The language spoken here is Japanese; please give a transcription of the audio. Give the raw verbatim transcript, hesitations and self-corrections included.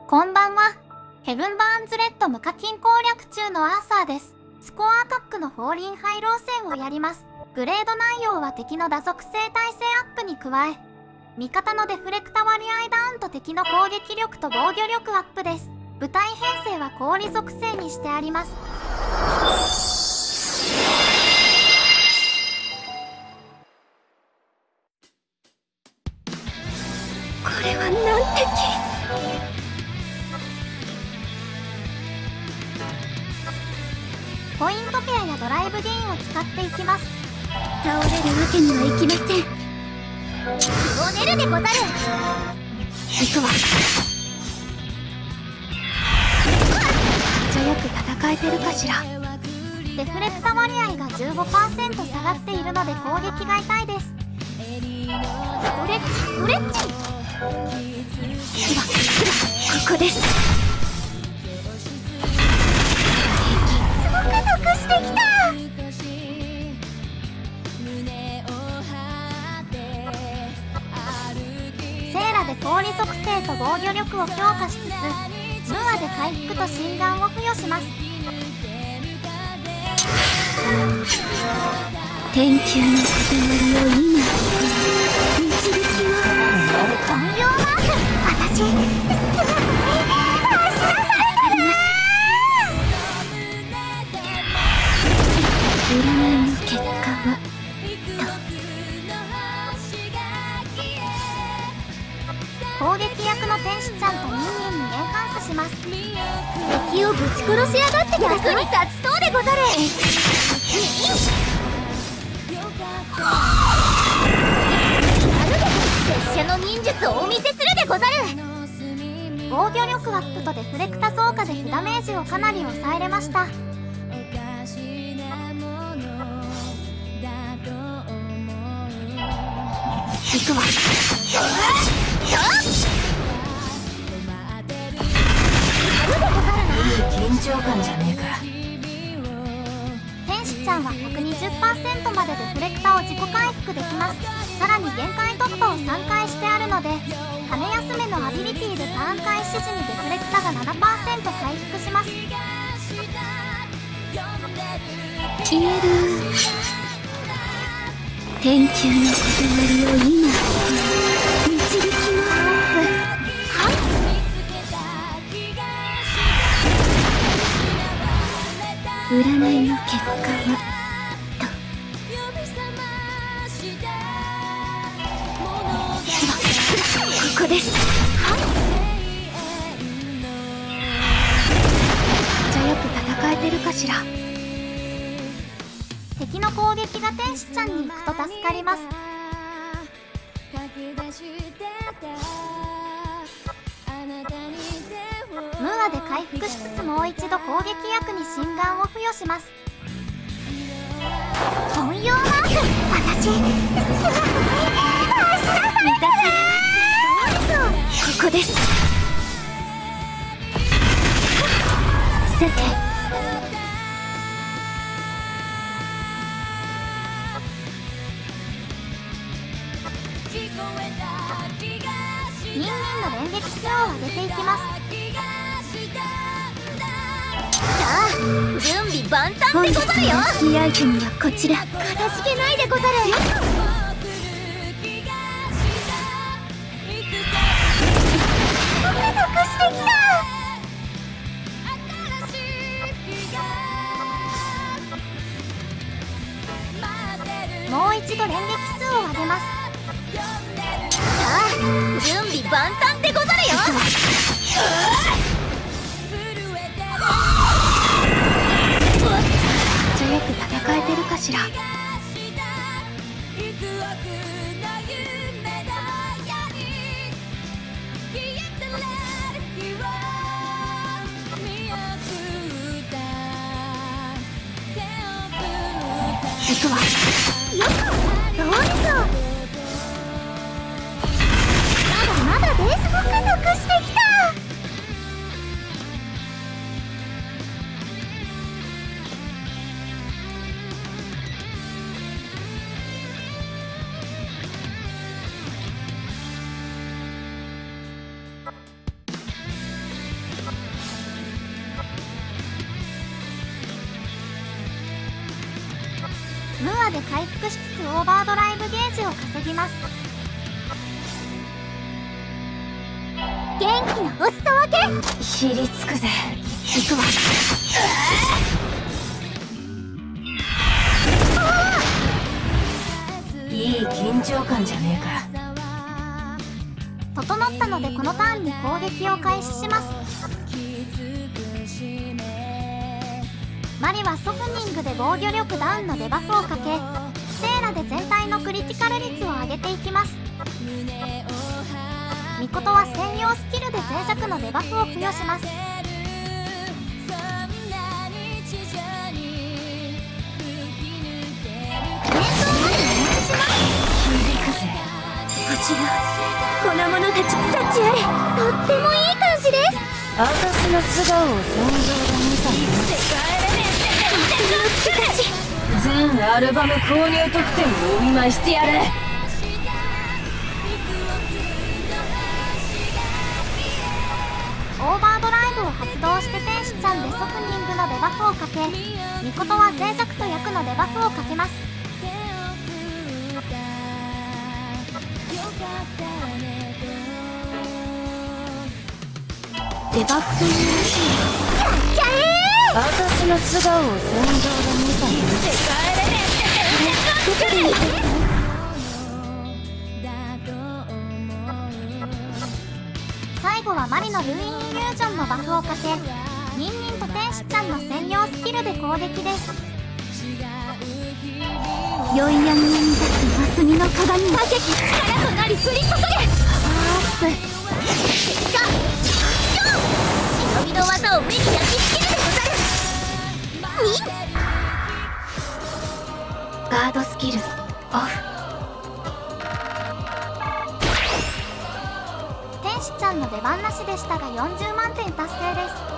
こんばんは。ヘブンバーンズレッド無課金攻略中のアーサーです。スコアアタックのフォーリンハイロー戦をやります。グレード内容は敵の打属性耐性アップに加え、味方のデフレクタ割合ダウンと敵の攻撃力と防御力アップです。部隊編成は氷属性にしてあります。 これは難敵。 ポイントペアやドライブゲインを使っていきます。 倒れるわけにはいきません。 おねるでござる。 行くわ。じゃよく戦えてるかしら。 デフレクタ割合が じゅうごパーセント 下がっているので攻撃が痛いです。ストレッチストレッチ。 ではここです。 ゾクゾクしてきた。セーラで氷属性と防御力を強化しつつ、ムアで回復と診断を付与します。 天球の始まりを今導きを本領マーク。私すごい。 占いの結果は攻撃役の天使ちゃんとミンミンにエンハンスします。 敵をぶち殺しやがってください。 役に立ちそうでござる。拙者の忍術をお見せするでござる。防御力アップとデフレクタ増加で被ダメージをかなり抑えれました。 行くわ。緊張感じゃねえか。 天使ちゃんは ひゃくにじゅっパーセント までデフレクタを自己回復できます。さらに限界突破をさんかいしてあるので、羽休めのアビリティでターン開始時にデフレクタが ななパーセント 回復します。 消える天球の始まりを今導きのはい。占いの結果はとここです。はい。じゃよく戦えてるかしら。 敵の攻撃が天使ちゃんに行くと助かります。ムーアで回復しつつもう一度攻撃役に心眼を付与します。本用マーク。私すごい。 満たされます。ここです。さてニンニンの連撃数を上げていきます。 さあ準備万端でござるよ。キーアイテムはこちら。かたじけないでござる。 ゾクゾクしてきた。もう一度連撃数を上げます。 さあ準備万端でござるよ。じゃよく戦えてるかしら。行くわ。 よっ、どうでしょう。まだまだです。ゾクゾクしてきた。 ーで回復しつつオーバードライブゲージを稼ぎます。 元気なお裾分け。 ひりつくぜ。行くわ。いい緊張感じゃねえか。 整ったのでこのターンに攻撃を開始します。マリはソフニングで防御力ダウンのデバフをかけ、セーラで全体のクリティカル率を上げていきます。ミコトは専用スキルで脆弱のデバフを付与します。 星が粉物たち幸あれ。とってもいい感じです。 私の素顔を戦場で見たの。全アルバム購入特典をお見舞いしてやる。 オーバードライブを発動して天使ちゃんでソフニングのデバフをかけ、ミコトは脆弱と役のデバフをかけます。 デバフというらしい。やっちゃえー。 私の素顔を戦場で見たの。 どこで見た？ 最後はマリのルーインイリュージョンのバフをかけ、ニンニンと天使ちゃんの専用スキルで攻撃です。 宵闇に立つマスミの鏡に激力となり降り注げ。パワーアップ。さあ忍びの技を目に焼き付けるでござる。にガードスキルオフ。 天使ちゃんの出番なしでしたがよんじゅうまんてん達成です。